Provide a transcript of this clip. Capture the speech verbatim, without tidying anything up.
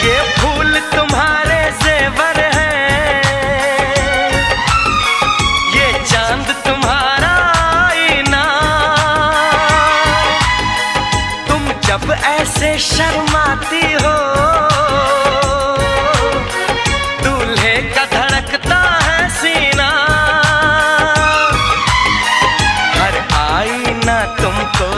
ये फूल तुम्हारे जेवर हैं, ये चांद तुम्हारा आईना। तुम जब ऐसे शर्माती हो